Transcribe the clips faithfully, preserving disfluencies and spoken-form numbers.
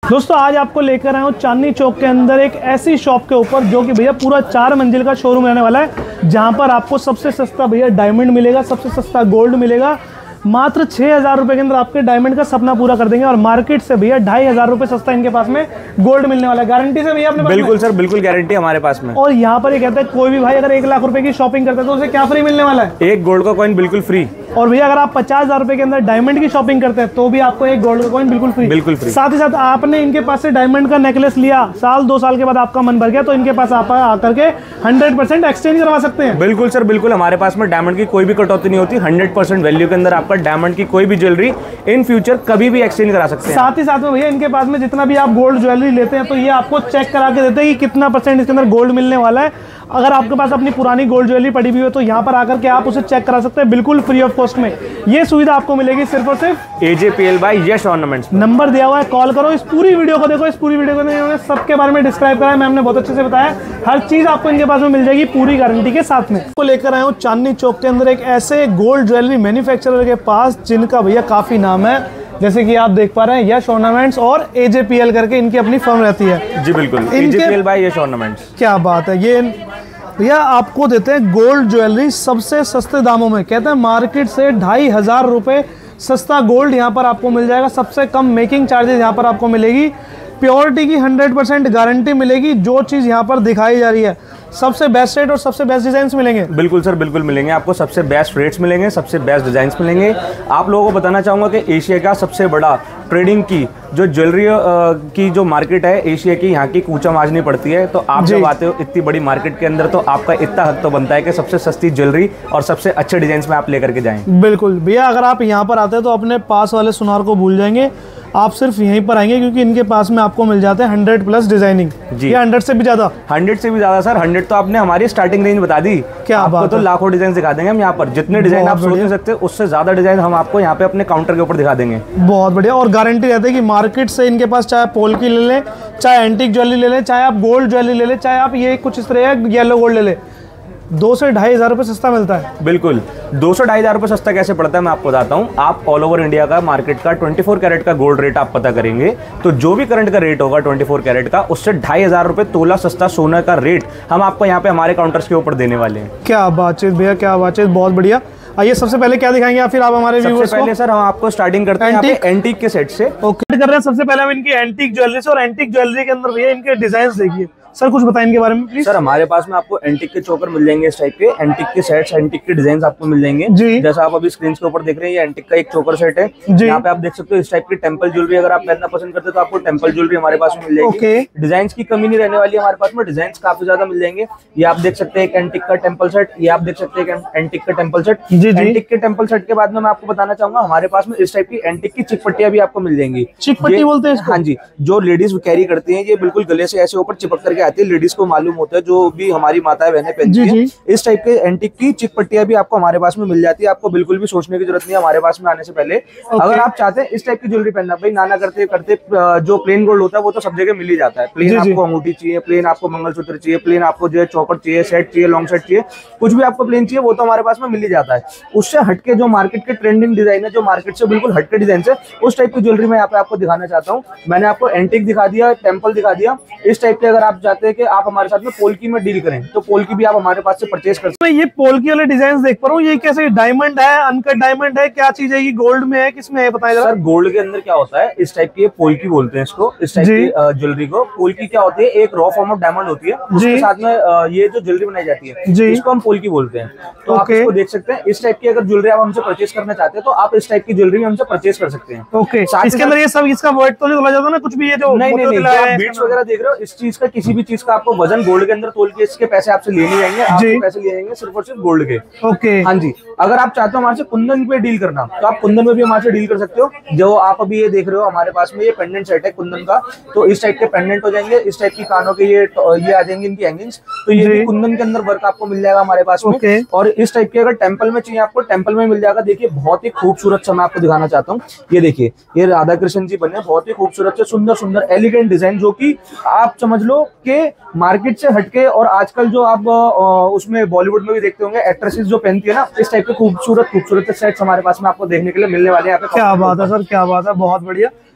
दोस्तों आज आपको लेकर आया हूँ चांदनी चौक के अंदर एक ऐसी शॉप के ऊपर जो कि भैया पूरा चार मंजिल का शोरूम रहने वाला है, जहाँ पर आपको सबसे सस्ता भैया डायमंड मिलेगा, सबसे सस्ता गोल्ड मिलेगा। मात्र छः हज़ार रुपये के अंदर आपके डायमंड का सपना पूरा कर देंगे और मार्केट से भैया ढाई हज़ार रुपये सस्ता इनके पास में गोल्ड मिलने वाला है। गारंटी से भैया अपने पास बिल्कुल सर, बिल्कुल गारंटी हमारे पास में। और यहाँ पर ये कहता है कोई भी भाई अगर एक लाख रुपए की शॉपिंग करता है तो उसे क्या फ्री मिलने वाला है? एक गोल्ड का कॉइन बिल्कुल फ्री। और भैया अगर आप पचास हजार रुपए के अंदर डायमंड की शॉपिंग करते हैं तो भी आपको एक गोल्ड का कॉइन बिल्कुल फ्री। बिल्कुल फ्री। साथ ही साथ आपने इनके पास से डायमंड का नेकलेस लिया, साल दो साल के बाद आपका मन भर गया तो इनके पास आप आकर के हंड्रेड परसेंट एक्सचेंज करवा सकते हैं। बिल्कुल सर, बिल्कुल हमारे पास में डायमंड की कोई भी कटौती नहीं होती। हंड्रेड परसेंट वैल्यू के अंदर आपका डायमंड की कोई भी ज्वेलरी इन फ्यूचर कभी भी एक्सचेंज करा सकते हैं। साथ ही साथ में भैया इनके पास में जितना भी आप गोल्ड ज्वेलरी लेते हैं तो ये आपको चेक करा के देते हैं कि कितना परसेंट इसके अंदर गोल्ड मिलने वाला है। अगर आपके पास अपनी पुरानी गोल्ड ज्वेलरी पड़ी हुई है तो यहाँ पर आकर के आप उसे चेक करा सकते हैं बिल्कुल फ्री ऑफ कॉस्ट में। ये सुविधा आपको मिलेगी सिर्फ और सिर्फ AJPL by Yash ornaments. Number दिया हुआ है, कॉल करो। इस पूरी वीडियो को देखो, इस पूरी वीडियो को इन्होंने सबके बारे में डिस्क्राइब करा है, मैम ने बहुत अच्छे से बताया। हर चीज आपको इनके पास में मिल जाएगी पूरी गारंटी के साथ में। तो लेकर आया हूँ चांदनी चौक के अंदर एक ऐसे गोल्ड ज्वेलरी मैन्युफैक्चरर के पास जिनका भैया काफी नाम है, जैसे कि आप देख पा रहे हैं यश ऑर्नामेंट्स और एजेपीएल करके इनकी अपनी फर्म रहती है। जी बिल्कुल, एजेपीएल बाय यश ऑर्नामेंट्स। क्या बात है। ये भैया आपको देते हैं गोल्ड ज्वेलरी सबसे सस्ते दामों में। कहते हैं मार्केट से ढाई हजार रुपये सस्ता गोल्ड यहाँ पर आपको मिल जाएगा। सबसे कम मेकिंग चार्जेस यहाँ पर आपको मिलेगी। प्योरिटी की हंड्रेड परसेंट गारंटी मिलेगी। जो चीज़ यहाँ पर दिखाई जा रही है सबसे बेस्ट रेट और सबसे बेस्ट डिजाइन मिलेंगे। बिल्कुल सर, बिल्कुल मिलेंगे आपको। सबसे बेस्ट रेट्स मिलेंगे, सबसे बेस्ट डिजाइन मिलेंगे। आप लोगों को बताना चाहूँगा कि एशिया का सबसे बड़ा ट्रेडिंग की जो ज्वेलरी की जो मार्केट है एशिया की, यहाँ की कूचा माजनी पड़ती है। तो आप जब आते हो इतनी बड़ी मार्केट के अंदर तो आपका इतना हक तो बनता है कि सबसे सस्ती ज्वेलरी और सबसे अच्छे डिजाइन में आप लेकर के जाएं। बिल्कुल भैया, अगर आप यहाँ पर आते हैं तो अपने पास वाले सुनार को भूल जाएंगे, आप सिर्फ यहीं पर आएंगे क्योंकि इनके पास में आपको मिल जाते हैं हंड्रेड प्लस डिजाइनिंग। जी, हंड्रेड से भी ज्यादा। हंड्रेड से भी ज्यादा सर। हंड्रेड तो आपने हमारी स्टार्टिंग रेंज बता दी। क्या आपको बात तो लाखों डिजाइन दिखा देंगे हम यहाँ पर। जितने डिजाइन आप सोच नहीं सकते उससे ज्यादा डिजाइन हम आपको यहाँ पे अपने काउंटर के ऊपर दिखा देंगे। बहुत बढ़िया। और गारंटी रहती है कि मार्केट से इनके पास चाहे पोल की ले लें, चाहे एंटीक ज्वेलरी ले लें, चाहे आप गोल्ड ज्वेलरी ले लें, चाहे आप ये कुछ इस तरह येलो गोल्ड ले लें, दो से ढाई हजार रुपये सस्ता मिलता है। बिल्कुल, दो सौ ढाई हजार रुपये सस्ता कैसे पड़ता है मैं आपको बताता हूँ। आप ऑल ओवर इंडिया का मार्केट का चौबीस कैरेट का गोल्ड रेट आप पता करेंगे तो जो भी करंट का रेट होगा चौबीस कैरेट का, उससे ढाई हजार रुपये तोला सस्ता सोना का रेट हम आपको यहाँ पे हमारे काउंटर्स के ऊपर देने वाले हैं। क्या बातचीत भैया, क्या बातचीत, बहुत बढ़िया। आइए सबसे पहले क्या दिखाएंगे आप, फिर आप हमारे व्यूअर्स को? पहले सर हम आपको स्टार्टिंग करते हैं यहाँ पे एंटीक के सेट से। ओके, कर रहे हैं सबसे पहले हम इनकी एंटीक ज्वेलरी से। और एंटीक ज्वेलरी के अंदर भैया इनके डिजाइन देखिए। सर कुछ बताएं इनके बारे में प्लीज। सर हमारे पास में आपको एंटीक के चोकर मिल जाएंगे, इस टाइप के एंटीक के सेट्स, एंटीक के डिजाइन आपको मिल जाएंगे। जी, जैसा आप अभी स्क्रीन के ऊपर देख रहे हैं, ये एंटीक का एक चोकर सेट है। यहाँ पे आप देख सकते हो इस टाइप की टेम्पल ज्वेलरी अगर आप पहनना पसंद करते हो तो आपको टेम्पल ज्वेलरी हमारे पास में मिल जाएगी। डिजाइन की कमी नहीं रहने वाली है हमारे पास में, डिजाइन काफी ज्यादा मिल जाएंगे। ये आप देख सकते हैं एक एंटीक का टेम्पल सेट, ये आप देख सकते हैं एंटीक का टेम्पल सेट। एंटीक के टेम्पल सेट के बाद में मैं आपको बताना चाहूंगा हमारे पास में इस टाइप की एंटीक की चिक पट्टियां भी आपको मिल जाएंगी। चिक पट्टी बोलते हैं इसको? हाँ जी, जो लेडीज कैरी करती है, ये बिल्कुल गले से ऐसे ऊपर चिपक करके आती है। लेडीज को मालूम होता है, जो भी हमारी माताएं बहनें पहनती हैं, इस टाइप के एंटीक की चिक पट्टियां भी आपको हमारे पास में मिल जाती है। आपको बिल्कुल भी सोचने की जरूरत नहीं है हमारे पास में आने से पहले। अगर आप चाहते हैं इस टाइप की ज्वेलरी पहनना, भाई नाना करते करते जो प्लेन गोल्ड होता है वो तो सब जगह मिल ही जाता है। प्लेन आपको अंगूठी चाहिए, प्लेन आपको मंगलसूत्र चाहिए, प्लेन आपको जो है चौकर चाहिए, सेट चाहिए, लॉन्ग सेट चाहिए, कुछ भी आपको प्लेन चाहिए वो तो हमारे पास में मिल ही जाता है। उससे हटके जो मार्केट के ट्रेंडिंग डिजाइन है, जो मार्केट से बिल्कुल हटके डिजाइन है, उस टाइप की ज्वेलरी मैं यहाँ पे आपको दिखाना चाहता हूँ। मैंने आपको एंटीक दिखा दिया, टेम्पल दिखा दिया। इस टाइप के अगर आप चाहते हैं कि आप हमारे साथ में पोल्की में डील करें तो पोल्की भी आप हमारे पास से परचेज कर सकते हैं। ये पोल्की वाले डिजाइन देख पा रहा हूँ, ये कैसे डायमंड है, अनकट डायमंड है, क्या चीज है ये? गोल्ड में है, किसमें है बताइए सर। गोल्ड के अंदर क्या होता है, इस टाइप की पोल्की बोलते हैं इसको, इस टाइप की ज्वेलरी को। पोल्की क्या होती है, एक रॉ फॉर्म ऑफ डायमंड होती है, उसके साथ में ये जो ज्वेलरी बनाई जाती है इसको हम पोल्की बोलते हैं। तो आप इसको देख सकते हैं। इस टाइप की अगर ज्वेलरी आप हमसे परचेज करना चाहते हैं तो आप इस टाइप की ज्वेलरी हमसे परचेज कर सकते हैं। ओके, इसके अंदर ये सब इसका वेट तो नहीं तोला जाता ना कुछ भी? ये जो नहीं नहीं नहीं बीट्स वगैरह देख रहे हो, इस चीज का किसी भी चीज का आपको वजन गोल्ड के अंदर तोल के इसके पैसे आपसे ले नहीं जाएंगे। आपके पैसे ले जाएंगे सिर्फ और सिर्फ गोल्ड के। ओके, हाँ जी। अगर आप चाहते हो हमारे से कुंदन पे डील करना तो आप कुंदन में भी हमारे से डील कर सकते हो। जो आप अभी ये देख रहे हो हमारे पास में ये पेंडेंट सेट है कुंदन का, तो इस टाइप के पेंडेंट हो जाएंगे, इस टाइप की कानों के ये ये आ जाएंगे इनकी हैंगिंग्स, तो ये भी कुंदन के अंदर वर्क आपको मिल जाएगा हमारे पास में। और इस टाइप के अगर टेम्पल में चाहिए आपको, टेम्पल में मिल जाएगा। देखिए बहुत ही खूबसूरत सा मैं आपको दिखाना चाहता हूँ। ये देखिए, ये राधा कृष्ण जी बने, बहुत ही खूबसूरत से सुंदर सुंदर एलिगेंट डिजाइन, जो कि आप समझ लो कि मार्केट से हटके और आजकल जो आप उसमें बॉलीवुड में भी देखते होंगे एक्ट्रेसेस जो पहनती है ना, इस टाइप के खूबसूरत खूबसूरत सेट्स हमारे पास में आपको देखने के लिए मिलने वाले हैं। क्या बात है सर, क्या बात है, बहुत बढ़िया।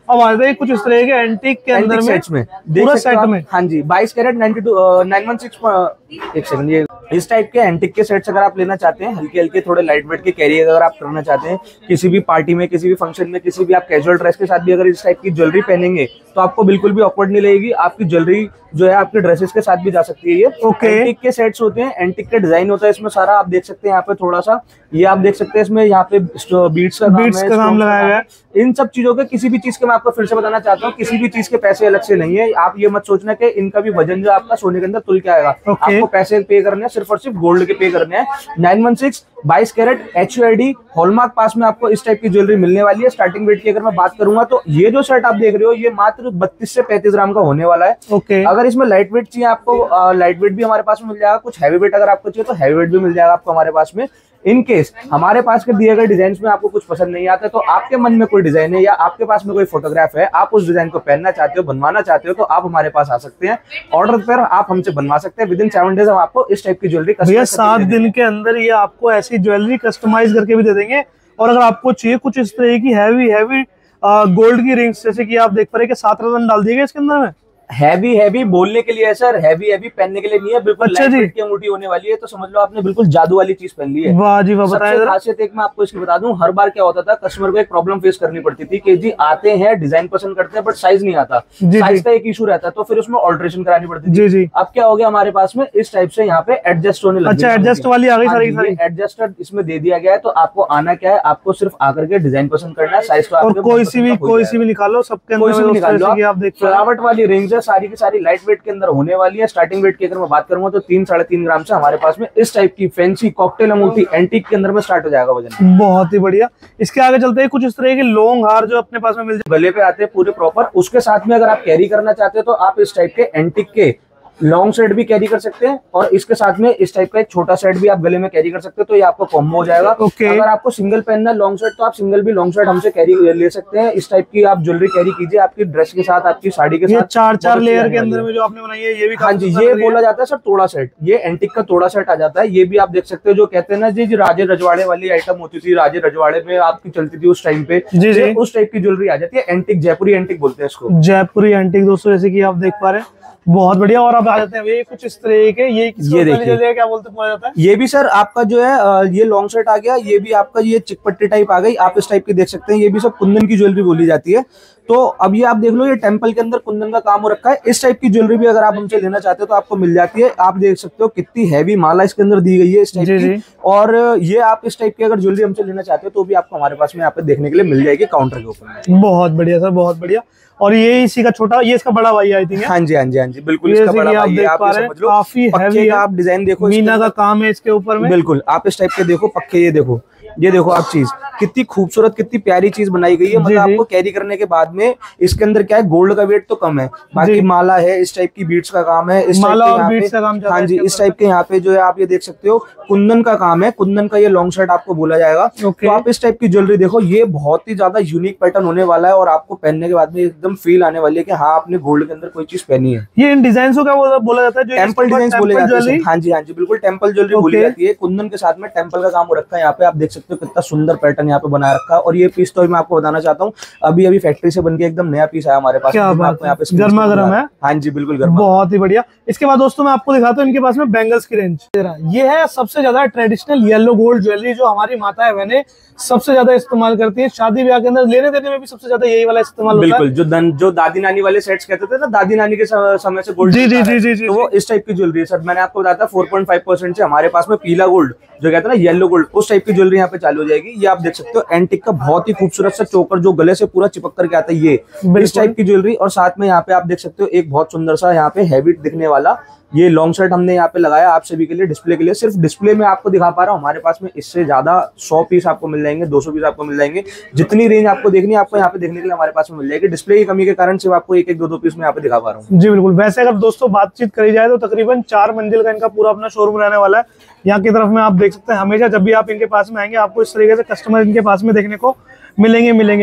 अब आ जाए कुछ इस तरह के एंटीक के अंदर में, में पूरा सेट में। हाँ जी, बाईस carat ninety two nine one six एक सेकंड, ये इस टाइप के एंटिक के सेट्स अगर आप लेना चाहते हैं, हल्के हल्के थोड़े लाइट वेट के कैरी अगर आप करना चाहते हैं, किसी भी पार्टी में, किसी भी फंक्शन में, किसी भी आप कैजुअल ड्रेस के साथ भी अगर इस टाइप की ज्वेलरी पहनेंगे तो आपको बिल्कुल भी ऑकवर्ड नहीं लगेगी। आपकी ज्वेलरी जो है आपके ड्रेसेस के साथ भी जा सकती है। ये okay. एंटिक के सेट्स होते हैं, एंटिक के डिजाइन होता है इसमें सारा। आप देख सकते हैं यहाँ पे थोड़ा सा, ये आप देख सकते हैं इसमें यहाँ पे बीट्स का बीट्स का काम लगाया गया है। इन सब चीजों के किसी भी चीज के मैं आपको फिर से बताना चाहता हूँ, किसी भी चीज के पैसे अलग से नहीं है। आप ये मत सोचना कि इनका भी वजन जो आपका सोने के अंदर तुल के आएगा। okay. आपको पैसे पे करने हैं, सिर्फ और सिर्फ गोल्ड के पे करने हैं। नाइन वन सिक्स बाईस carat H U I D hallmark पास में आपको इस टाइप की ज्वेलरी मिलने वाली है। स्टार्टिंग वेट की अगर मैं बात करूंगा तो ये जो सेट आप देख रहे हो ये मात्र बत्तीस से पैंतीस ग्राम का होने वाला है। okay. अगर इसमें लाइट वेट चाहिए आपको, लाइट वेट भी हमारे पास में मिल जाएगा। कुछ हैवी वेट अगर आपको चाहिए तो हैवी वेट भी मिल जाएगा आपको हमारे पास में। इन केस हमारे पास के दिए गए डिजाइन में आपको कुछ पसंद नहीं आता, तो आपके मन में कोई डिजाइन है या आपके पास में कोई फोटोग्राफ है, आप उस डिजाइन को पहनना चाहते हो, बनवाना चाहते हो, तो आप हमारे पास आ सकते हैं। ऑर्डर पर आप हमसे बनवा सकते हैं। विद इन सेवन डेज हम आपको इस टाइप की ज्वेलरी, भैया सात दिन के अंदर ये आपको ऐसी ज्वेलरी कस्टमाइज करके भी दे देंगे। और अगर आपको चाहिए कुछ इस तरह की हैवी हैवी गोल्ड की रिंग्स, जैसे कि आप देख पा रहे हैं कि सात रतन डाल दिए गए इसके अंदर में। हैवी हैवी बोलने के लिए है सर, हैवी हैवी पहनने के लिए नहीं है। बिल्कुल अच्छा जी, की अंगूठी होने वाली है, तो समझ लो आपने बिल्कुल जादू वाली चीज पहन ली है। वाह जी वाह। बताएं खासियत एक मैं आपको इसकी बता दूं, हर बार क्या होता था, कस्टमर को एक प्रॉब्लम फेस करनी पड़ती थी कि जी आते हैं, डिजाइन पसंद करते हैं, बट साइज नहीं आता, साइज का एक इशू रहता है, तो फिर उसमें ऑल्ट्रेशन करानी पड़ती थी। जी जी। अब क्या हो गया हमारे पास में, इस टाइप से यहाँ पे एडजस्ट होने लगा। अच्छा, एडजस्ट वाली आ गई सारी सारी। एडजस्टर इसमें दे दिया गया है, तो आपको आना क्या है, आपको सिर्फ आकर के डिजाइन पसंद करना है, साइज का कोई सी भी कोई सी भी निकालो, सबके अंदर निकाल लो। आप देख फ्लावट वाली रेंज है, सारी की सारी लाइट वेट के अंदर होने वाली है। स्टार्टिंग वेट की अगर मैं बात करूंगा तो तीन साढ़े तीन ग्राम से हमारे पास में इस टाइप की फैंसी कॉकटेल अंगूठी एंटीक के अंदर में स्टार्ट हो जाएगा वजन। बहुत ही बढ़िया। इसके आगे चलते हैं, कुछ इस तरह के लॉन्ग हार जो अपने पास में मिल जाए, गले पे आते हैं पूरे प्रॉपर। उसके साथ में अगर आप कैरी करना चाहते हो तो आप इस टाइप के एंटीक के लॉन्ग सेट भी कैरी कर सकते हैं, और इसके साथ में इस टाइप का एक छोटा सेट भी आप गले में कैरी कर सकते हो, तो ये आपको कॉम्बो हो जाएगा। okay. अगर आपको सिंगल पहनना है लॉन्ग सेट, तो आप सिंगल भी लॉन्ग सेट हमसे कैरी ले सकते हैं। इस टाइप की आप ज्वेलरी कैरी कीजिए, आपकी ड्रेस के साथ, आपकी साड़ी के साथ। चार चार लेयर के अंदर में जो आपने बनाई है, ये भी हाँ जी, ये बोला जाता है सर तोड़ा सेट। ये एंटिक का तोड़ा सेट आ जाता है। ये भी आप देख सकते हो, जो कहते हैं ना जी राजे रजवाड़े वाली आइटम होती थी, राजे रजवाड़े में आपकी चलती थी उस टाइम पे, जी जी, उस टाइप की ज्वेलरी आ जाती है। एंटिक, जयपुरी एंटिक बोलते हैं इसको, जयपुरी एंटिक दोस्तों, जैसे कि आप देख पा रहे हैं। बहुत बढ़िया। और आप आ जाते हैं ये कुछ इस तरह के, ये ये देखिए क्या बोलते हैं, जाता है ये भी सर आपका जो है ये लॉन्ग सेट आ गया। ये भी आपका ये चिकपट्टी टाइप आ गई, आप इस टाइप की देख सकते हैं। ये भी सब कुंदन की ज्वेलरी बोली जाती है। तो अब ये आप देख लो, ये टेम्पल के अंदर कुंदन का काम हो रखा है। इस टाइप की ज्वेलरी भी अगर आप हमसे लेना चाहते हो तो आपको मिल जाती है। आप देख सकते हो कितनी हैवी माला इसके अंदर दी गई है इस टाइप की। और ये आप इस टाइप की अगर ज्वेलरी हमसे लेना चाहते हो तो भी आपको हमारे पास में यहाँ पे देखने के लिए मिल जाएगी काउंटर के ऊपर। बहुत बढ़िया सर, बहुत बढ़िया। और ये इसी का छोटा, ये इसका बड़ा भाई आई थिंक है। हाँ जी हाँ जी हाँ जी, बिल्कुल इसका बड़ा भाई है। आप समझ लो, काफी हैवी है। आप डिजाइन देखो, मीना का काम है इसके ऊपर में। बिल्कुल आप इस टाइप के देखो, पक्के ये देखो, ये देखो आप चीज कितनी खूबसूरत, कितनी प्यारी चीज बनाई गई है। मतलब आपको कैरी करने के बाद में इसके अंदर क्या है, गोल्ड का वेट तो कम है, बाकी माला है, इस टाइप की बीट्स का काम है, इस माला और बीट्स का काम। हाँ जी, इस टाइप के यहाँ पे जो है आप ये देख सकते हो, कुंदन का काम है। कुंदन का ये लॉन्ग शर्ट आपको बोला जाएगा। तो आप इस टाइप की ज्वेलरी देखो, ये बहुत ही ज्यादा यूनिक पैटर्न होने वाला है, और आपको पहनने के बाद में एकदम फील आने वाली है कि हाँ आपने गोल्ड के अंदर कोई चीज पहनी है। ये इन डिजाइन को क्या बोला जाता है? टेम्पल डिजाइन बोले जाते हैं। हाँ जी हाँ जी, बिल्कुल टेम्पल ज्वेलरी बोली जाती है। कुंदन के साथ में टेम्पल का काम हो रखा है। यहाँ पे आप देख सकते हो कितना सुंदर पैटर्न यहाँ पे बना रखा है। और ये पीस तो मैं आपको बताना चाहता हूँ, अभी अभी फैक्ट्री से बनके एकदम नया पीस आया हमारे पास। क्या बात है, गर्मा गर्म है। हाँ जी बिल्कुल गर्मा, बहुत ही बढ़िया। इसके बाद दोस्तों मैं आपको दिखाता हूँ इनके पास में बैंगल्स की रेंज। ये है सबसे ज्यादा ट्रेडिशनल येलो गोल्ड ज्वेलरी, जो हमारी माताएं बहनें सबसे ज्यादा इस्तेमाल करती है। शादी ब्याह के अंदर लेने देने में भी सबसे ज्यादा यही वाला इस्तेमाल होता है। बिल्कुल, जो दन, जो दादी नानी वाले सेट्स कहते थे ना, दादी नानी के समय से गोल्ड, जी जी जी जी, तो वो इस टाइप की ज्वेलरी है सर। मैंने आपको बताया था फोर पॉइंट फाइव परसेंट से हमारे पास में पीला गोल्ड, जो कहते हैं ना येलो गोल्ड, उस टाइप की ज्वेलरी यहाँ पे चालू हो जाएगी। ये आप देख सकते हो एंटिक का बहुत ही खूबसूरत सा चोकर, जो गले से पूरा चिपक करके आता है, ये इस टाइप की ज्वेलरी। और साथ में यहाँ पे आप देख सकते हो एक बहुत सुंदर सा यहाँ पे हैवी दिखने वाला ये लॉन्ग शर्ट हमने यहाँ पे लगाया आप सभी के लिए, डिस्प्ले के लिए। सिर्फ डिस्प्ले में आपको दिखा पा रहा हूँ, हमारे पास में इससे ज्यादा सौ पीस आपको मिल जाएंगे, दो सौ पीस आपको मिल जाएंगे। जितनी रेंज आपको देखनी है आपको यहाँ पे देखने के लिए हमारे पास में मिल जाएगी। डिस्प्ले की कमी के कारण सिर्फ आपको एक एक दो दो पीस में यहाँ पे दिखा पा रहा हूँ। जी बिल्कुल। वैसे अगर दोस्तों बातचीत करी जाए तो तकरीबन चार मंजिल का इनका पूरा अपना शोरूम रहने वाला है। यहाँ की तरफ में आप देख सकते हैं, हमेशा जब भी आप इनके पास में आएंगे आपको इस तरीके से कस्टमर इनके पास में देखने को मिलेंगे मिलेंगे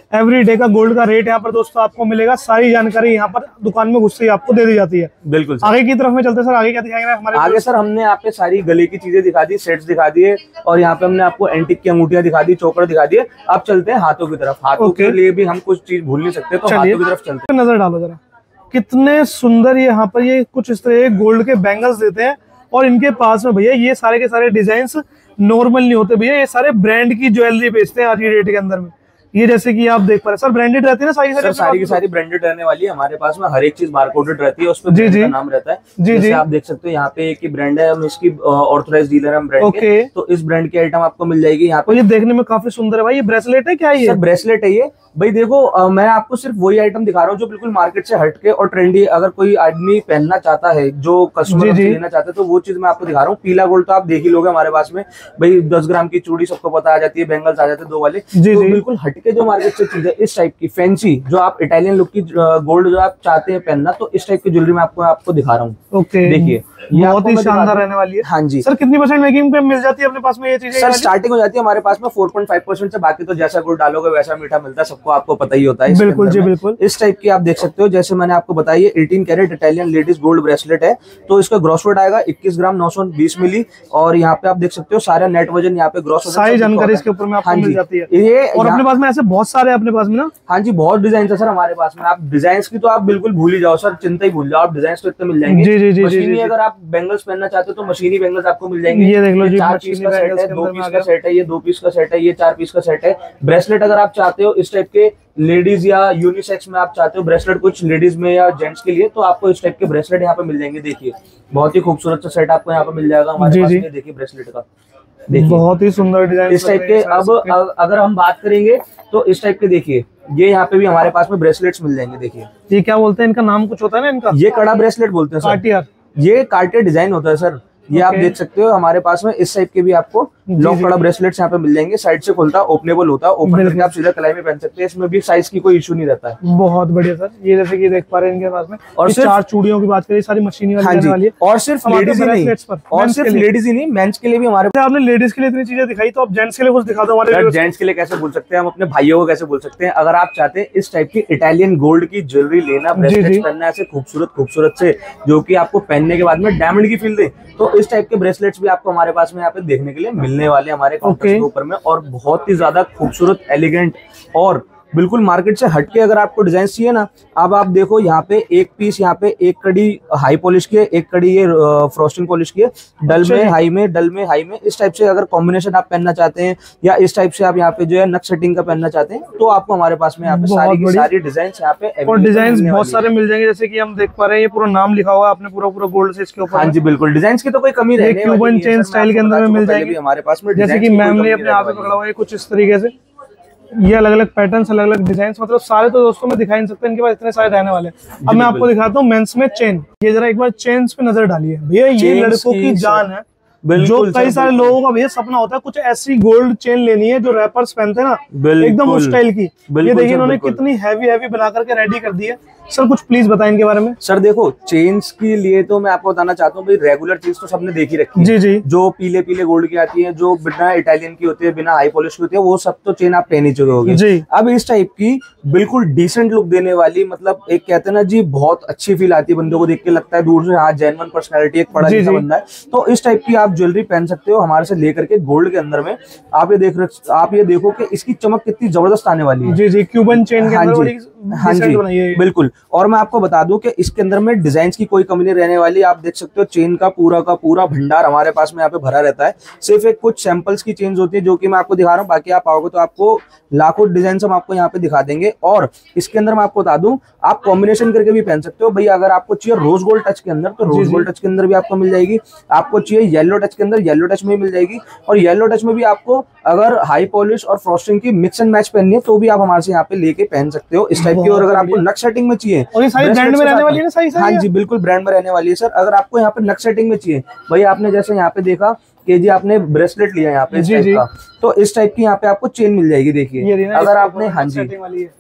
एवरी डे का गोल्ड का रेट यहाँ पर दोस्तों आपको मिलेगा। सारी जानकारी यहाँ पर दुकान में घुसते ही आपको दे दी जाती है। बिल्कुल आगे की तरफ में चलते सर, आगे क्या दिखाएंगे हमारे? आगे सर हमने यहाँ पे सारी गले की चीजें दिखा दी, सेट्स दिखा दिए, और यहाँ पे हमने आपको एंटिक की अंगूठियां दिखा दी, चोकर दिखा दिए। अब चलते हैं हाथों की तरफ। हाथों के लिए भी हम कुछ चीज भूल नहीं सकते, तो हाथों की तरफ चलते हैं। नजर डालो जरा, कितने सुंदर यहाँ पर ये कुछ इस तरह गोल्ड के बैंगल्स देते हैं। और इनके पास में भैया ये सारे के सारे डिजाइन नॉर्मल नहीं होते भैया, ये सारे ब्रांड की ज्वेलरी बेचते हैं आज की डेट के अंदर में। ये जैसे कि आप देख पा रहे हैं सर, ब्रांडेड रहती है ना सारी सर, सारी की सारी ब्रांडेड रहने वाली है हमारे पास में। हर एक चीज बारकोडेड रहती है, उस पर ब्रांड का नाम रहता है। जी जी, आप देख सकते हो यहाँ पे एक ही ब्रांड है, हम इसकी ऑथराइज्ड डीलर हम ब्रांड के, तो इस ब्रांड की आइटम आपको मिल जाएगी यहाँ पे। ये देखने में काफी सुंदर है भाई। ये ब्रेसलेट है क्या? ये ब्रेसलेट है ये भाई। देखो आ, मैं आपको सिर्फ वही आइटम दिखा रहा हूँ जो बिल्कुल मार्केट से हटके और ट्रेंडी, अगर कोई आदमी पहनना चाहता है, जो कस्टमर लेना चाहता है, तो वो चीज मैं आपको दिखा रहा हूँ। पीला गोल्ड तो आप देख ही लोगे हमारे पास में भाई। दस ग्राम की चूड़ी सबको पता आ जाती है, बैंगल्स आ जाते हैं दो वाले। तो बिल्कुल हटके जो मार्केट से चीज है, इस टाइप की फैंसी, जो आप इटालियन लुक की गोल्ड जो आप चाहते हैं पहनना, तो इस टाइप की ज्वेलरी मैं आपको आपको दिखा रहा हूँ। ओके, देखिए बहुत ही शानदार रहने वाली है। हाँ जी सर, कितनी परसेंट मेकिंग पे मिल जाती है अपने पास में ये चीजें? सर स्टार्टिंग हो जाती है हमारे पास में फोर पॉइंट फाइव परसेंट से, बाकी तो जैसा गुड़ डालोगे वैसा मीठा मिलता है, सबको आपको पता ही होता है। बिल्कुल जी बिल्कुल। इस टाइप की आप देख सकते हो, जैसे मैंने आपको बताया अठारह carat Italian ladies gold bracelet है, तो इसका ग्रॉस वेट आएगा इक्कीस ग्राम नौ सौ बीस मिली। और यहाँ पे आप देख सकते हो सारा नेट वजन, यहाँ पे ग्रॉस सारी जानकारी इसके ऊपर में आपको मिल जाती है। ये और अपने पास में ऐसे बहुत सारे अपने पास में ना। हाँ जी, बहुत डिजाइन है सर हमारे पास में। आप डिजाइन की तो आप बिल्कुल भूल ही जाओ सर, चिंता ही भूल जाओ, आप डिजाइन तो इतने मिल जाएंगे। जी जी जी, मशीनी अगर आप बैंगल्स पहनना चाहते हो तो मशीनी बैंगल्स आपको मिल जाएंगे। ये देख लो जी, चार पीस का सेट है, दो पीस का सेट है, ये दो पीस का सेट है, ये चार पीस का सेट है। ब्रेसलेट अगर आप चाहते हो इस टाइप के लेडीज या यूनिसेक्स में आप चाहते हो ब्रेसलेट कुछ लेडीज में या जेंट्स के लिए, तो आपको इस टाइप के ब्रेसलेट यहाँ पे मिल जाएंगे। देखिए बहुत ही खूबसूरत सा सेट आपको यहाँ पे मिल जाएगा हमारे पास में। देखिए ब्रेसलेट का, देखिए बहुत ही सुंदर डिजाइन इस टाइप के। अब अगर हम बात करेंगे तो इस टाइप के देखिए, ये यहाँ पे भी हमारे पास में ब्रेसलेट्स मिल जाएंगे। देखिए ये क्या बोलते हैं, इनका नाम कुछ होता है ना इनका? ये कड़ा ब्रेसलेट बोलते हैं सर, ये कार्टियर डिजाइन होता है सर। ये आप देख सकते हो हमारे पास में इस टाइप के भी आपको लॉक कड़ा ब्रेसलेट्स यहाँ पे मिल जाएंगे। साइड से खुलता है, ओपनेबल होता है, ओपन करके आप सीधा कलाई में पहन सकते हैं। इसमें भी साइज की कोई इशू नहीं रहता है। बहुत बढ़िया सर। ये जैसे कि देख पा रहे हैं इनके पास में, और चार चूड़ियों की बात करें, सारी मशीनी वाली वाली है। और सिर्फ लेडीज ही नहीं, और सिर्फ लेडीज ही नहीं, मेंस के लिए भी हमारे। आपने लेडीज के लिए इतनी चीजें दिखाई, तो आप जेंट्स के लिए कुछ दिखा दो हमारे। जेंट्स के लिए कैसे बोल सकते हैं हम, अपने भाइयों को कैसे बोल सकते हैं? अगर आप चाहते हैं इस टाइप की इटालियन गोल्ड की ज्वेलरी लेना, ब्रेसलेट्स पहनना ऐसे खूबसूरत खूबसूरत से, जो कि आपको पहनने के बाद में डायमंड की फील दे, तो इस टाइप के ब्रेसलेट्स भी आपको हमारे पास में यहाँ पे देखने के लिए मिलने वाले हमारे काउंटर के ऊपर में। और बहुत ही ज्यादा खूबसूरत, एलिगेंट और बिल्कुल मार्केट से हटके अगर आपको डिजाइन चाहिए ना, अब आप देखो यहाँ पे एक पीस, यहाँ पे एक कड़ी हाई पॉलिश की है, एक कड़ी ये फ्रॉस्टिंग पॉलिश की है, डल में हाई में, डल में हाई में। इस टाइप से अगर कॉम्बिनेशन आप पहनना चाहते हैं, या इस टाइप से आप यहाँ पे जो है नक सेटिंग का पहनना चाहते हैं, तो आपको हमारे पास में यहाँ पे सारी की सारी डिजाइन यहाँ पे और डिजाइन बहुत सारे मिल जाएंगे। जैसे कि हम देख पा रहे हैं, ये पूरा नाम लिखा हुआ है आपने, पूरा पूरा गोल्ड से इसके ऊपर। हाँ जी बिल्कुल, डिजाइन की तो कोई कमी नहीं है। क्यूबन चेन स्टाइल के अंदर में मिल जाएगी हमारे पास में। जैसे कि मैम ने अपने हाथ में पकड़ा हुआ है कुछ इस तरीके से, ये अलग अलग पैटर्न्स, अलग अलग डिजाइन, मतलब सारे तो दोस्तों में दिखाई नहीं सकते, इनके पास इतने सारे रहने वाले। अब मैं आपको दिखाता हूँ मेंस में चेन। ये जरा एक बार चेन्स पे नजर डालिए भैया, ये लड़कों की जान है, जो कई सारे लोगों का भैया सपना होता है कुछ ऐसी गोल्ड चेन लेनी है जो रैपर्स पहनते हैं ना, एकदम उस स्टाइल की। ये देखिए इन्होंने कितनी हैवी हैवी बना करके रेडी कर दी है। सर कुछ प्लीज बताएं इनके बारे में। सर देखो, चेन्स के लिए तो मैं आपको बताना चाहता हूँ भाई, रेगुलर चीज तो सबने देखी रखी है। जी जी, जो पीले पीले गोल्ड की आती है, जो बिना इटालियन की होती है, बिना हाई पॉलिश की होती है, वो सब तो चेन आप पहन ही चुके होगे जी। अब इस टाइप की बिल्कुल डिसेंट लुक देने वाली, मतलब एक कहते हैं ना जी, बहुत अच्छी फील आती है, बंदों को देख के लगता है दूर से हाँ जेन्युइन पर्सनैलिटी, एक पढ़ा लिखा बंदा है, तो इस टाइप की आप ज्वेलरी पहन सकते हो हमारे से लेकर के। गोल्ड के अंदर में आप ये देख आप ये देखो कि इसकी चमक कितनी जबरदस्त आने वाली है। जी जी, क्यूबन चेन के अंदर, हाँ जी बिल्कुल। और मैं आपको बता दूं कि इसके अंदर में डिजाइन की कोई कमी नहीं रहने वाली। आप देख सकते हो चेन का पूरा का पूरा भंडार हमारे पास में यहाँ पे भरा रहता है। सिर्फ एक कुछ सैंपल्स की चेन्स होती है जो कि मैं आपको दिखा रहा हूँ, बाकी आप आओगे तो आपको लाखों डिजाइन हम आपको यहाँ पे दिखा देंगे। और इसके अंदर मैं आपको बता दूं, आप कॉम्बिनेशन करके भी पहन सकते हो भैया। अगर आपको चाहिए रोज गोल्ड टच के अंदर, तो रोज गोल्ड टच के अंदर भी आपको मिल जाएगी। आपको चाहिए येलो टच के अंदर, येलो टच में मिल जाएगी। और येलो टच में भी आपको अगर हाई पॉलिश और फ्रॉस्टिंग की मिक्स एंड मैच पहननी है, तो भी आप हमारे से यहाँ पे लेके पहन सकते हो इस टाइप की। और अगर आपको नक सेटिंग में चाहिए, और ये सारी ब्रांड में रहने वाली है ना? सही सही, हाँ जी बिल्कुल ब्रांड में रहने वाली है सर। अगर आपको यहाँ पे नक सेटिंग में चाहिए भैया, आपने जैसे यहाँ पे देखा कि जी आपने ब्रेसलेट लिया यहाँ पे इस टाइप का, तो इस टाइप की यहाँ पे आपको चेन मिल जाएगी। देखिए अगर आपने, हाँ जी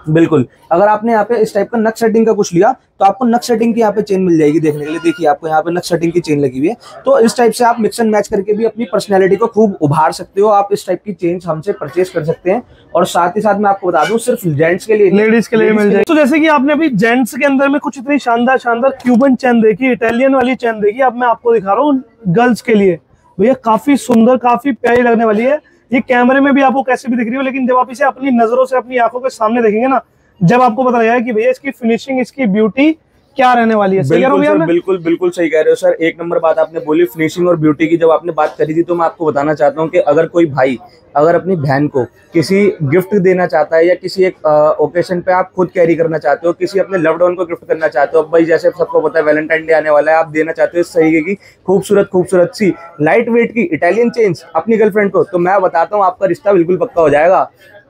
बिल्कुल। अगर आपने यहाँ पे इस टाइप का नक सेटिंग का कुछ लिया तो आपको नक सेटिंग की यहाँ पे चेन मिल जाएगी देखने के लिए। देखिए आपको यहाँ पे नक सेटिंग की चेन लगी हुई है। तो इस टाइप से आप मिक्स एंड मैच करके भी अपनी पर्सनैलिटी को खूब उभार सकते हो। आप इस टाइप की चेन हमसे परचेज कर सकते हैं। और साथ ही साथ मैं आपको बता दूं सिर्फ जेंट्स के लिए, लेडीज के लिए मिल जाएगी। तो जैसे कि आपने अभी जेंट्स के अंदर में कुछ इतनी शानदार शानदार क्यूबन चेन देखी, इटालियन वाली चेन देखी, अब मैं आपको दिखा रहा हूँ गर्ल्स के लिए। भैया काफी सुंदर, काफी प्यारी लगने वाली है। ये कैमरे में भी आपको कैसे भी दिख रही हो, लेकिन जब आप इसे अपनी नजरों से अपनी आंखों के सामने देखेंगे ना, जब आपको पता लगेगा कि भैया इसकी फिनिशिंग, इसकी ब्यूटी क्या रहने वाली है। सही कह रहा हूं भैया मैं? बिल्कुल बिल्कुल सही कह रहे हो सर। एक नंबर बात आपने बोली फिनिशिंग और ब्यूटी की। जब आपने बात करी थी तो मैं आपको बताना चाहता हूं कि अगर कोई भाई अगर अपनी बहन को किसी गिफ्ट देना चाहता है या किसी एक ओकेशन पे आप खुद कैरी करना चाहते हो, किसी अपने लव्ड वन को गिफ्ट करना चाहते हो, अब भाई जैसे सबको पता है वैलेंटाइन डे आने वाला है, आप देना चाहते हो इस तरीके की खूबसूरत खूबसूरत सी लाइट वेट की इटालियन चेन्स अपनी गर्लफ्रेंड को, तो मैं बताता हूँ आपका रिश्ता बिल्कुल पक्का हो जाएगा।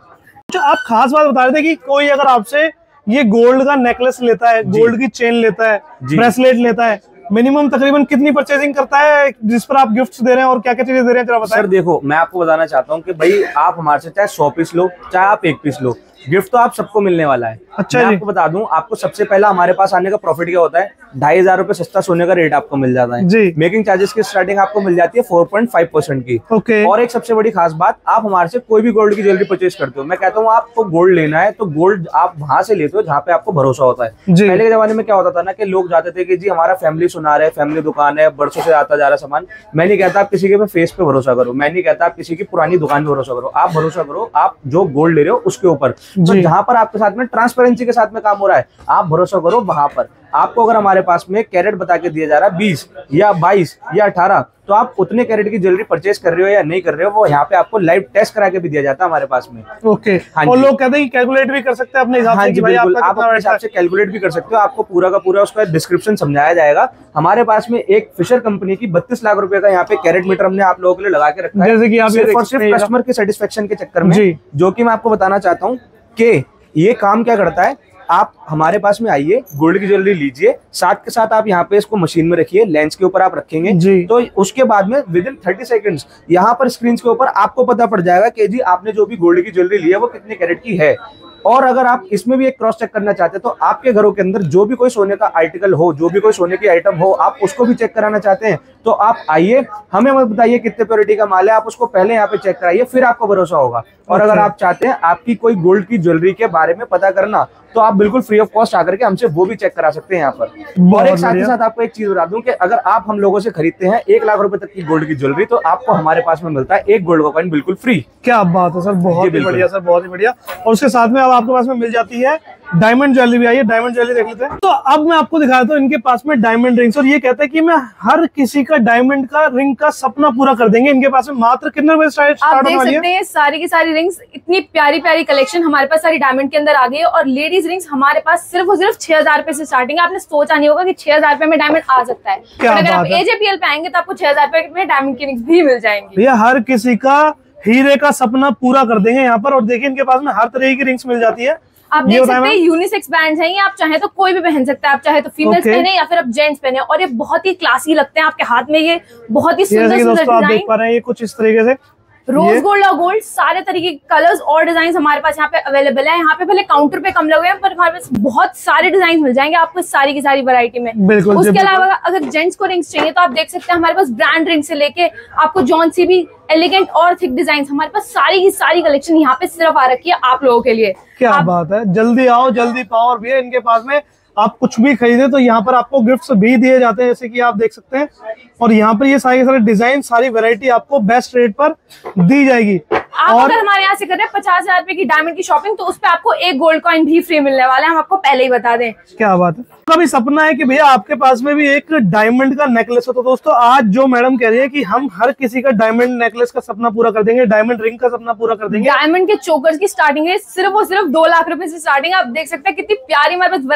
आप खास बात बता रहे थे कि कोई अगर आपसे ये गोल्ड का नेकलेस लेता है, गोल्ड की चेन लेता है, ब्रेसलेट लेता है, मिनिमम तकरीबन कितनी परचेजिंग करता है जिस पर आप गिफ्ट्स दे रहे हैं और क्या क्या चीजें दे रहे हैं जरा बताएं। सर देखो मैं आपको बताना चाहता हूँ कि भाई आप हमारे से चाहे सौ पीस लो चाहे आप एक पीस लो, गिफ्ट तो आप सबको मिलने वाला है। अच्छा मैं आपको बता दूं, आपको सबसे पहला हमारे पास आने का प्रॉफिट क्या होता है, ढाई हजार रुपए सस्ता सोने का रेट आपको मिल जाता है जी। मेकिंग चार्जेस की स्टार्टिंग आपको मिल जाती है फोर पॉइंट फाइव परसेंट की। ओके। और एक सबसे बड़ी खास बात, आप हमारे से कोई भी गोल्ड की ज्वेलरी परचेज करते हो, मैं कहता हूँ आपको गोल्ड लेना है तो गोल्ड आप वहां से लेते हो जहाँ पे आपको भरोसा होता है। पहले के जमाने में क्या होता था ना कि लोग जाते थे कि जी हमारा फैमिली सुना रहे, फैमिली दुकान है, बरसों से आता जा रहा सामान। मैं नहीं कहता आप किसी के फेस पे भरोसा करो, मैं नहीं कहता आप किसी की पुरानी दुकान पे भरोसा करो, आप भरोसा करो आप जो गोल्ड ले रहे हो उसके ऊपर। तो जहाँ पर आपके साथ में ट्रांसपेरेंसी के साथ में काम हो रहा है आप भरोसा करो वहां पर। आपको अगर हमारे पास में कैरेट बता के दिया जा रहा है बीस या बाईस या अठारह, तो आप उतने कैरेट की ज्वेलरी परचेज कर रहे हो या नहीं कर रहे हो, वो यहाँ पे आपको लाइव टेस्ट करा के भी दिया जाता है हमारे पास में। ओके। और लोग कहते हैं कि कैलकुलेट भी कर सकते हैं अपने हिसाब से कि भाई आप अपने हिसाब से कैलकुलेट भी कर सकते हो। आपको पूरा का पूरा उसका डिस्क्रिप्शन समझाया जाएगा। हमारे पास में एक फिशर कंपनी की बत्तीस लाख रुपए का यहाँ पे कैरेट मीटर हमने आप लोगों के लिए लगा के रखा है, जैसे कि आप सिर्फ और सिर्फ कस्टमर के सेटिस्फेक्शन के चक्कर में, जो कि मैं आपको बताना चाहता हूँ कि ये काम क्या करता है। आप हमारे पास में आइए, गोल्ड की ज्वेलरी लीजिए, साथ के साथ आप यहाँ पे इसको मशीन में रखिए, लेंस के ऊपर आप रखेंगे जी। तो उसके बाद में विद इन थर्टी सेकेंड्स यहाँ पर स्क्रीन के ऊपर आपको पता पड़ जाएगा कि जी आपने जो भी गोल्ड की ज्वेलरी ली है वो कितने कैरेट की है। और अगर आप इसमें भी एक क्रॉस चेक करना चाहते हैं तो आपके घरों के अंदर जो भी कोई सोने का आर्टिकल हो, जो भी कोई सोने की आइटम हो, आप उसको भी चेक कराना चाहते हैं तो आप आइए, हमें मत बताइए कितने प्योरिटी का माल है, आप उसको पहले यहाँ पे चेक कराइए, फिर आपको भरोसा होगा। और अगर आप चाहते हैं आपकी कोई गोल्ड की ज्वेलरी के बारे में पता करना तो आप बिल्कुल फ्री ऑफ कॉस्ट आकर के हमसे वो भी चेक करा सकते हैं यहाँ पर। और एक साथ ही साथ आपको एक चीज बता दूं कि अगर आप हम लोगों से खरीदते हैं एक लाख रुपए तक की गोल्ड की ज्वेलरी तो आपको हमारे पास में मिलता है एक गोल्ड का कॉइन बिल्कुल फ्री। क्या बात है सर, बहुत ही बढ़िया सर, बहुत ही बढ़िया। और उसके साथ में अब आपके पास में मिल जाती है डायमंड ज्वेलरी भी। आइए डायमंड ज्वेलरी देख लेते हैं। तो अब मैं आपको दिखाता हूँ इनके पास में डायमंड रिंग्स, और ये कहते हैं कि मैं हर किसी का डायमंड का रिंग का सपना पूरा कर देंगे। इनके पास में मात्र कितने रुपए स्टार्ट होने वाली है? आप देख सकते हैं सारी की सारी रिंग्स, इतनी प्यारी प्यारी कलेक्शन हमारे पास सारी डायमंड के अंदर आ गई है। और लेडीज रिंग्स हमारे पास सिर्फ और सिर्फ छह हजार रुपए से स्टार्टिंग है। आपने सोचा नहीं होगा कि छह हजार रुपए में डायमंड आ सकता है। और अगर आप एजेपीएल पे आएंगे तो आपको छह हजार रुपए में डायमंड की रिंग्स भी मिल जाएंगी। ये हर किसी का हीरे का सपना पूरा कर देंगे यहाँ पर। और देखिए इनके पास में हर तरह की रिंग्स मिल जाती है। आप देख सकते हैं यूनिसेक्स बैंड्स हैं ये, आप चाहे तो कोई भी पहन सकता है, आप चाहे तो फीमेल्स okay. पहने या फिर आप जेंट्स पहने, और ये बहुत ही क्लासी लगते हैं आपके हाथ में। ये बहुत ही सुंदर सुंदर डिजाइन आप देख पा रहे हैं, ये कुछ इस तरीके से रोज गोल्ड और गोल्ड सारे तरीके के कलर्स और डिजाइन हमारे पास यहाँ पे अवेलेबल है। यहाँ पे भले काउंटर पे कम लगे हैं पर हमारे पास बहुत सारे डिजाइन मिल जाएंगे आपको सारी की सारी वैरायटी में। उसके अलावा अगर जेंट्स को रिंग्स चाहिए तो आप देख सकते हैं हमारे पास ब्रांड रिंग से लेके आपको जॉन सी भी एलिगेंट और थिक डिजाइन, हमारे पास सारी की सारी कलेक्शन यहाँ पे सिर्फ आ रखी है आप लोगों के लिए। क्या बात है, जल्दी आओ जल्दी पाओ। और भैया इनके पास में आप कुछ भी खरीदे तो यहाँ पर आपको गिफ्ट्स भी दिए जाते हैं, जैसे कि आप देख सकते हैं। और यहाँ पर ये सारे सारे डिजाइन, सारी वैरायटी आपको बेस्ट रेट पर दी जाएगी। आप और अगर हमारे यहाँ से कर रहे हैं पचास हजार रुपए की डायमंड की शॉपिंग तो उस पे आपको एक गोल्ड कॉइन भी फ्री मिलने वाला है, हम आपको पहले ही बता दें। क्या बात है। कभी सपना है कि भैया आपके पास में भी एक डायमंड का नेकलेस हो, तो दोस्तों आज जो मैडम कह रही है कि हम हर किसी का डायमंड नेकलेस का सपना पूरा कर देंगे, डायमंड रिंग का सपना पूरा कर देंगे। डायमंड के चोकर्स की स्टार्टिंग है सिर्फ और सिर्फ दो लाख रुपए से स्टार्टिंग। आप देख सकते हैं कितनी प्यारी हमारे पास वैरायटी और कलेक्शन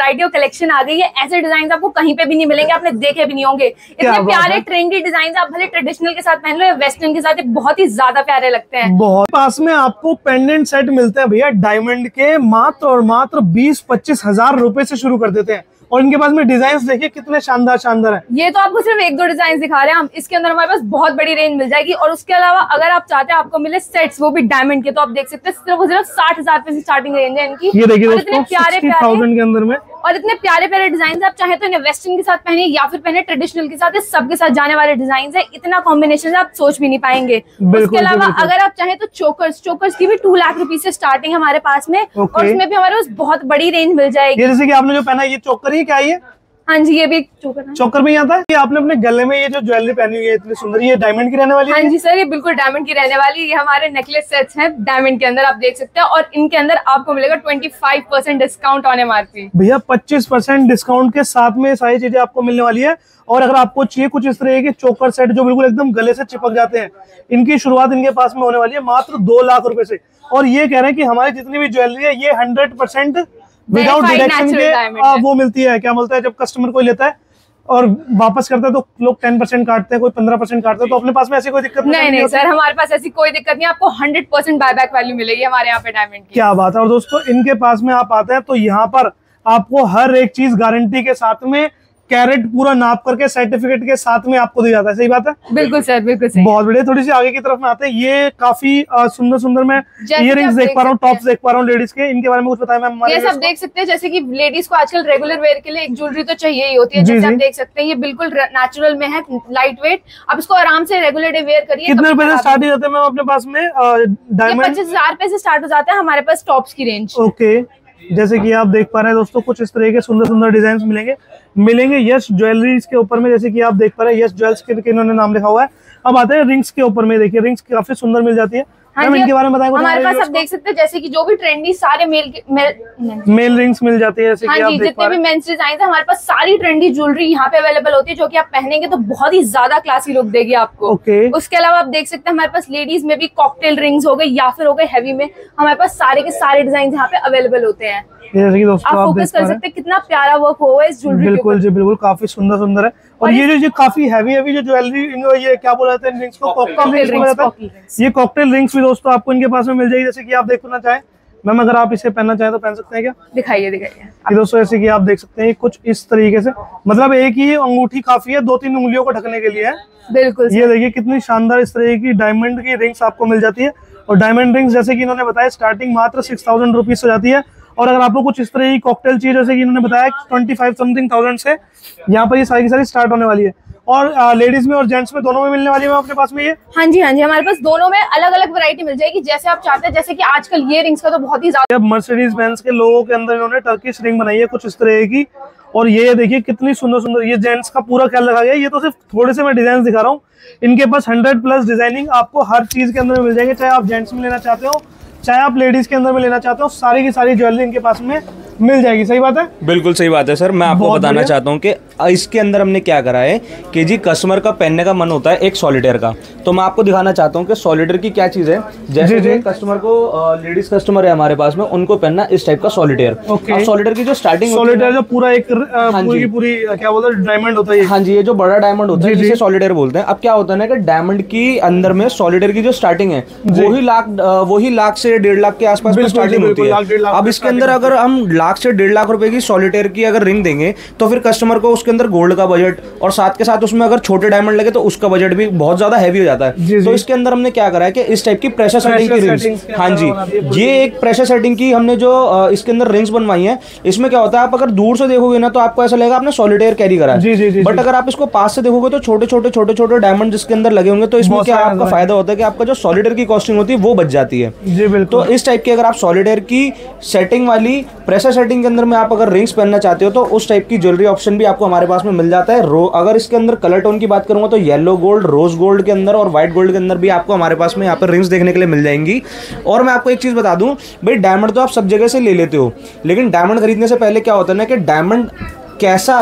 कलेक्शन आ गई है, ऐसे डिजाइन आपको कहीं पे भी नहीं मिलेंगे, आपने देखे भी नहीं होंगे। इतने प्यारे ट्रेंडी डिजाइन आप भले ट्रेडिशनल के साथ पहन लो या वेस्टर्न के साथ, ये बहुत ही ज्यादा प्यारे लगते हैं। बहुत। पास में आपको पेंडेंट सेट मिलते हैं भैया डायमंड के, मात्र और मात्र बीस पच्चीस हजार रुपए से शुरू कर देते हैं। और इनके पास में डिजाइन देखिए कितने शानदार शानदार है। ये तो आपको सिर्फ एक दो डिजाइन दिखा रहे हैं हम, इसके अंदर हमारे पास बहुत बड़ी रेंज मिल जाएगी। और उसके अलावा अगर आप चाहते हैं आपको मिले सेट्स, वो भी डायमंड के, तो आप देख सकते हैं सिर्फ सिर्फ साठ हजार रुपए से स्टार्टिंग रेंज है इनकी। ये देखिए इतने प्यारे प्यारे के अंदर में, और इतने प्यारे प्यारे डिजाइन, आप चाहे तो इन्हें वेस्टर्न के साथ पहने या फिर पहने ट्रेडिशनल के साथ, सबके साथ जाने वाले डिजाइन है। इतना कॉम्बिनेशन आप सोच भी नहीं पाएंगे। उसके अलावा अगर आप चाहें तो चोकर्स, चोकर्स की भी टू लाख रुपीज से स्टार्टिंग हमारे पास में, और उसमें भी हमारे पास बहुत बड़ी रेंज मिल जाएगी। जैसे कि आपने जो पहना है ये चोकर ही क्या है? हाँ जी, ये भी एक चोकर है। चोकर में आता है। ये आपने अपने गले में ये जो ज्वेलरी पहनी हुई है इतनी सुंदर, ये डायमंड की रहने वाली है? हाँ जी सर, ये बिल्कुल डायमंड की रहने वाली है। ये हमारे नेकलेस सेट्स हैं डायमंड के अंदर, आप देख सकते हैं। और इनके अंदर आपको मिलेगा पच्चीस परसेंट डिस्काउंट ऑन एमआरपी। भैया पच्चीस परसेंट डिस्काउंट के साथ में सारी चीजें आपको मिलने वाली है। और अगर आपको चाहिए कुछ इस तरह के चोकर सेट जो बिल्कुल एकदम गले से चिपक जाते हैं, इनकी शुरुआत इनके पास में होने वाली है मात्र दो लाख रुपए से। और ये कह रहे हैं कि हमारी जितनी भी ज्वेलरी है ये हंड्रेड परसेंट विदाउट डिडक्शन के आ, वो मिलती है। क्या मिलता है? जब कस्टमर कोई लेता है और वापस करता है तो लोग टेन परसेंट काटते हैं, कोई पंद्रह परसेंट काटते हैं। तो अपने पास में ऐसी कोई दिक्कत नहीं? नहीं नहीं सर, हमारे पास ऐसी कोई दिक्कत नहीं, आपको हंड्रेड परसेंट बायबैक वैल्यू मिलेगी हमारे यहाँ पे डायमंड की। क्या बात है। और दोस्तों इनके पास में आप आते हैं तो यहाँ पर आपको हर एक चीज गारंटी के साथ में, कैरेट पूरा नाप करके सर्टिफिकेट के साथ में आपको दिया जाता है। सही बात है? बिल्कुल सर, बिल्कुल सही। बहुत बढ़िया। थोड़ी सी आगे की तरफ में आते हैं। ये काफी सुंदर सुंदर मैं इयररिंग्स देख पा रहा हूँ, टॉप्स देख पा रहा हूँ लेडीज के। इनके बारे में कुछ बताएं मैम? ये सब देख सकते हैं, जैसे कि लेडीज को आजकल रेगुलर वेयर के लिए एक ज्वेलरी तो चाहिए ही होती है। जैसे आप देख सकते हैं ये बिल्कुल नेचुरल में है, लाइट वेट। आप इसको आराम से रेगुलर डे वेयर करिए। कितने रुपए से स्टार्ट हो जाते हैं मैम अपने पास में डायमंड? पच्चीस हजार रुपए से स्टार्ट हो जाता है हमारे पास टॉप्स की रेंज। ओके, जैसे कि आप देख पा रहे हैं दोस्तों, कुछ इस तरह के सुंदर सुंदर डिजाइन मिलेंगे मिलेंगे यश ज्वेलरीज के ऊपर में। जैसे कि आप देख पा रहे हैं यश ज्वेल्स के इन्होंने नाम लिखा हुआ है। अब आते हैं रिंग्स के ऊपर में। देखिए रिंग्स काफी सुंदर मिल जाती है। हाँ मैम इनके बारे में बताएं। हमारे पास आप देख सकते हैं जैसे कि जो भी ट्रेंडी सारे मेल मेल, मेल रिंग्स मिल जाती है। जैसे हाँ कि आप जी, देख जितने भी मेंस डिजाइन है हमारे पास सारी ट्रेंडी ज्वेलरी यहाँ पे अवेलेबल होती है, जो कि आप पहनेंगे तो बहुत ही ज्यादा क्लासी लुक देगी आपको। ओके। उसके अलावा आप देख सकते हैं हमारे पास लेडीज में भी कॉकटेल रिंग्स हो गई या फिर हो गए हैवी में, हमारे पास सारे के सारे डिजाइन यहाँ पे अवेलेबल होते हैं। जैसे कि दोस्तों आप फोकस कर सकते हैं कितना प्यारा वर्क हुआ है इस ज्वेलरी। बिल्कुल जी, बिल्कुल काफी सुंदर सुंदर है। और ये जो ये काफी हैवी हैवी जो ज्वेलरी, ये क्या बोला जाता है रिंग्स को? कॉकटेल रिंग्स बोला जाता है। ये कॉकटेल रिंग्स भी दोस्तों आपको इनके पास में मिल जाएगी। जैसे कि आप देखना चाहें मैम, अगर आप इसे पहनना चाहें तो पहन सकते हैं क्या? दिखाइए दिखाइए। ये दोस्तों जैसे कि आप देख सकते हैं कुछ इस तरीके से, मतलब एक ही अंगूठी काफी है, दो तीन उंगलियों को ढकने के लिए है। बिल्कुल। ये देखिए कितनी शानदार इस तरह की डायमंड की रिंग्स आपको मिल जाती है। और डायमंड रिंग्स जैसे कि इन्होंने बताया स्टार्टिंग मात्र सिक्स थाउजेंड रुपीज हो जाती है। और अगर आपको कुछ इस तरह की कॉकटेल चाहिए जैसे कि इन्होंने बताया ट्वेंटी फाइव समथिंग थाउजेंड से यहाँ पर ये सारी की सारी स्टार्ट होने वाली है। और लेडीज में और जेंट्स में दोनों में मिलने वाली है अपने पास में ये। हाँ जी हाँ जी, हमारे पास दोनों में अलग अलग वैरायटी मिल जाएगी जैसे आप चाहते हैं। जैसे कि आजकल ये रिंग्स का तो बहुत ही ज्यादा, मर्सिडीज बेंज के लोगों के अंदर इन्होंने टर्किश रिंग बनाई है कुछ इस तरह की। और ये देखिए कितनी सुंदर सुंदर, ये जेंट्स का पूरा ख्याल रखा गया। ये तो सिर्फ थोड़े से मैं डिजाइन दिखा रहा हूँ, इनके पास हंड्रेड प्लस डिजाइनिंग आपको हर चीज के अंदर मिल जाएंगे। चाहे आप जेंट्स में लेना चाहते हो, चाहे आप लेडीज के अंदर में लेना चाहते हो, सारी की सारी ज्वेलरी इनके पास में मिल जाएगी। सही बात है? बिल्कुल सही बात है सर। मैं आपको बताना चाहता हूँ कि इसके अंदर हमने क्या करा है कि जी कस्टमर का पहनने का मन होता है एक सॉलिटेयर का, तो मैं आपको दिखाना चाहता हूँ कि सॉलिटेयर की क्या चीज है। जैसे जी कस्टमर को, लेडीज कस्टमर है हमारे पास में, उनको पहनना इस टाइप का सॉलिटेयर। ओके। सॉलिटेयर की जो स्टार्टिंग सॉलिटेयर जो पूरा एक पूरी पूरी क्या बोलते हैं डायमंड होता है। हाँ जी, ये जो बड़ा डायमंड होता है जिसे सॉलिटेयर बोलते हैं। अब क्या होता है ना कि डायमंड की अंदर में सॉलिटेयर की जो स्टार्टिंग है वही लाख वही लाख से डेढ़ लाख के आसपास स्टार्टिंग होती है। अब इसके अंदर अगर हम लाख से डेढ़ लाख रुपए की सॉलिटेयर की अगर रिंग देंगे तो फिर कस्टमर को उसके अंदर गोल्ड का बजट और साथ के साथ उसमें अगर छोटे डायमंड लगे तो उसका बजट भी बहुत ज्यादा हैवी हो जाता है। तो इसके अंदर हमने क्या करा है कि इस टाइप की प्रेशर सेटिंग की रिंग्स, हाँ जी, ये एक प्रेशर सेटिंग की हमने जो इसके अंदर रिंग्स बनवाई है। इसमें क्या होता है, आप अगर दूर से देखोगे ना तो आपको ऐसा लगेगा आपने सॉलिटेयर कैरी करा है, बट अगर आप इसको पास से देखोगे तो छोटे छोटे छोटे छोटे डायमंड जिसके अंदर लगे होंगे। तो इसमें क्या आपका फायदा होता है कि आपका जो सॉलिटेयर की कॉस्टिंग होती है वो बच जाती है। तो इस टाइप की अगर आप सॉलिटेयर की सेटिंग वाली प्रेशर सेटिंग के अंदर में आप अगर रिंग्स पहनना चाहते हो तो उस टाइप की ज्वेलरी ऑप्शन भी आपको हमारे पास में मिल जाता है। रो अगर इसके अंदर कलर टोन की बात करूंगा तो येलो गोल्ड, रोज गोल्ड के अंदर और व्हाइट गोल्ड के अंदर भी आपको हमारे पास में यहाँ पर रिंग्स देखने के लिए मिल जाएंगी। और मैं आपको एक चीज बता दूं भाई, डायमंड तो आप सब जगह से ले लेते हो, लेकिन डायमंड खरीदने से पहले क्या होता है ना कि डायमंड कैसा है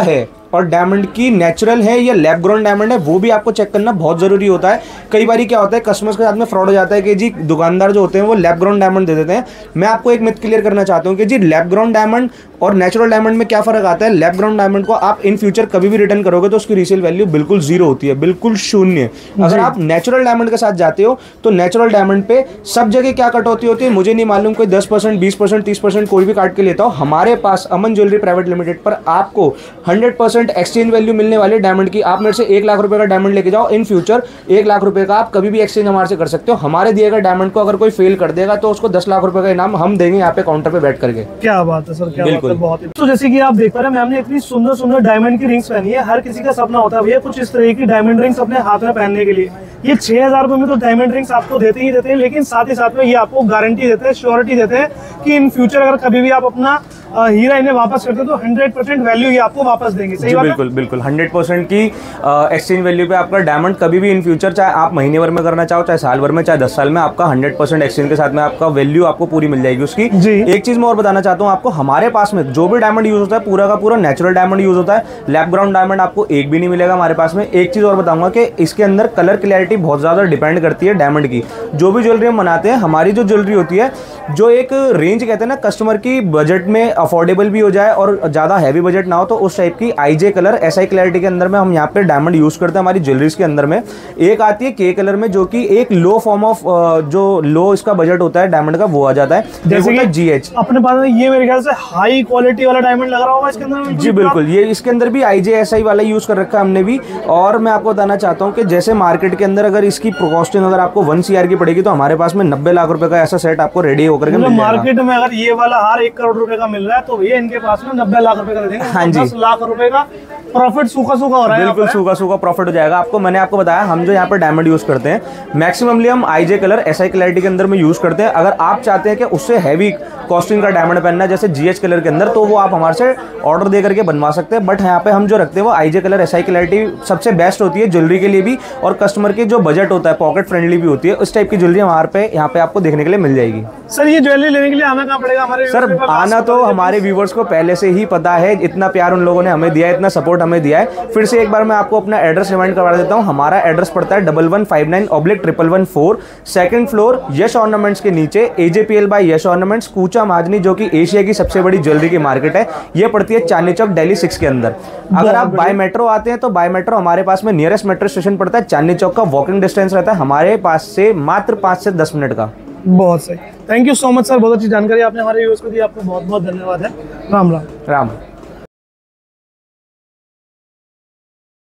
और डायमंड की नेचुरल है या लैब ग्रोन डायमंड है वो भी आपको चेक करना बहुत जरूरी होता है। कई बार क्या होता है कस्टमर्स के साथ में फ्रॉड हो जाता है कि जी दुकानदार जो होते हैं वो लैब ग्रोन डायमंड दे देते हैं। मैं आपको एक मिथ क्लियर करना चाहता हूँ कि जी लैब ग्रोन डायमंड और नेचुरल डायमंड में क्या फर्क आता है। लैब ग्राउंड डायमंड को आप इन फ्यूचर कभी भी रिटर्न करोगे तो उसकी रीसेल वैल्यू बिल्कुल जीरो होती है, बिल्कुल शून्य। अगर आप नेचुरल डायमंड के साथ जाते हो तो नेचुरल डायमंड पे सब जगह क्या कटौती होती है मुझे नहीं मालूम, कोई दस परसेंट बीस परसेंट तीस परसेंट कोई भी काट के लेता हो। हमारे पास अमन ज्वेलरी प्राइवेट लिमिटेड पर आपको हंड्रेड परसेंट एक्सचेंज वैल्यू मिलने वाली डायमंड की। आप मेरे से एक लाख रुपए का डायमंड लेके जाओ, इन फ्यूचर एक लाख रुपए का आप कभी भी एक्सचेंज हमारे से कर सकते हो। हमारे दिए गए डायमंड को अगर कोई फेल कर देगा तो उसको दस लाख रुपए का इनाम हम देंगे यहाँ पे काउंटर पे बैठ करके। क्या बात है सर, क्या बात है, बहुत ही। तो जैसे कि आप देख पा रहे हैं मैम ने इतनी सुंदर सुंदर डायमंड की रिंग्स पहनी है। हर किसी का सपना होता है भैया कुछ इस तरह की डायमंड रिंग्स अपने हाथ में पहनने के लिए। ये छह हजार रुपए में तो डायमंड रिंग्स आपको देते ही देते हैं, लेकिन साथ ही साथ में ये आपको गारंटी देते हैं, श्योरिटी देते हैं कि इन फ्यूचर अगर कभी भी आप अपना हीरा इन्हें वापस करते तो हंड्रेड परसेंट वैल्यू ये आपको वापस देंगे। सही बात है? बिल्कुल बिल्कुल हंड्रेड परसेंट की एक्सचेंज वैल्यू पे आपका डायमंड कभी भी इन फ्यूचर, चाहे आप महीने भर में करना चाहो चाहे साल भर में चाहे दस साल में, आपका हंड्रेड परसेंट एक्सचेंज के साथ में आपका वैल्यू आपको पूरी मिल जाएगी उसकी। एक चीज मैं और बताना चाहता हूँ आपको, हमारे पास में जो भी डायमंड यूज होता है पूरा का पूरा नेचुरल डायमंड यूज होता है। लैब ग्राउंड डायमंड आपको एक भी नहीं मिलेगा हमारे पास में। एक चीज और बताऊंगा कि इसके अंदर कलर क्लैरिटी बहुत ज्यादा डिपेंड करती है डायमंड की। जो भी ज्वेलरी हम बनाते हैं, हमारी जो ज्वेलरी होती है जो एक रेंज कहते हैं ना कस्टमर की बजट में अफोर्डेबल भी हो जाए और ज्यादा हैवी बजट ना हो, तो उस टाइप की आईजे कलर एसआई क्लैरिटी के अंदर में हम यहाँ पे डायमंड यूज करते हैं हमारी ज्वेलरीज के अंदर में। एक आती है के कलर में जो कि एक लो फॉर्म ऑफ जो लो इसका बजट होता है डायमंड का वो आ जाता है, जैसे कि जीएच। अपने पास में ये मेरे ख्याल से हाई क्वालिटी वाला डायमंड लग रहा होगा इसके अंदर। जी बिल्कुल, ये इसके अंदर भी आईजे एसआई वाला यूज कर रखा है हमने भी। और मैं आपको बताना चाहता हूँ कि जैसे मार्केट के अंदर अगर इसकी कॉस्टिंग अगर आपको वन सीआर की पड़ेगी तो हमारे पास में नब्बे लाख रुपए का ऐसा सेट आपको रेडी होकर के मार्केट में अगर ये वाला हार एक करोड़ रुपए का मिल रहा है तो ये इनके पास में नब्बे लाख रुपए का दे देंगे। हाँ जी, दस लाख रुपए का प्रॉफिट सूखा सूखा हो रहा है। बिल्कुल सूखा सूखा प्रॉफिट हो जाएगा आपको। मैंने आपको बताया हम जो यहाँ पर डायमंड यूज करते हैं मैक्सिममली हम आईजे कलर एसआई क्लैरिटी के अंदर में यूज करते हैं। अगर आप चाहते हैं कि उससे हैवी कॉस्टिंग का डायमंड पहनना है जैसे जीएच कलर के अंदर, तो वो आप हमारे से ऑर्डर दे करके बनवा सकते हैं। बट यहाँ पे हम जो रखते हैं वो आईजे कलर एसआई क्लैरिटी सबसे बेस्ट होती है ज्वेलरी के लिए भी, और कस्टमर के जो बजट होता है पॉकेट फ्रेंडली भी होती है। उस टाइप की ज्वेलरी हमारे पे यहाँ पे आपको देखने के लिए मिल जाएगी। सर ये ज्वेलरी लेने के लिए आना कहाँ पड़ेगा हमारे? सर आना तो हमारे व्यूवर्स को पहले से ही पता है, इतना प्यार उन लोगों ने हमें दिया है, इतना सपोर्ट हमें दिया है। फिर से एक बार मैं आपको अपना एड्रेस रिमाइंड करवा देता हूँ। हमारा एड्रेस पड़ता है double one five nine oblique triple one four, second floor Yash ornaments के नीचे, एजेपीएल बाय यश ऑर्नामेंट्स, कूचा महाजनी, जो कि एशिया की सबसे बड़ी ज्वेलरी की मार्केट है। ये पड़ती है चांदनी चौक दिल्ली सिक्स के अंदर। अगर आप बाय मेट्रो आते हैं तो बाय मेट्रो हमारे पास में नियरेस्ट मेट्रो स्टेशन पड़ता है चांदनी चौक का, वॉकिंग डिस्टेंस रहता है हमारे पास से मात्र पाँच से दस मिनट का। बहुत सही, thank you so much sir, बहुत अच्छी जानकारी आपने हमारे व्यूअर्स को दी। आपको बहुत बहुत धन्यवाद है। राम राम। राम।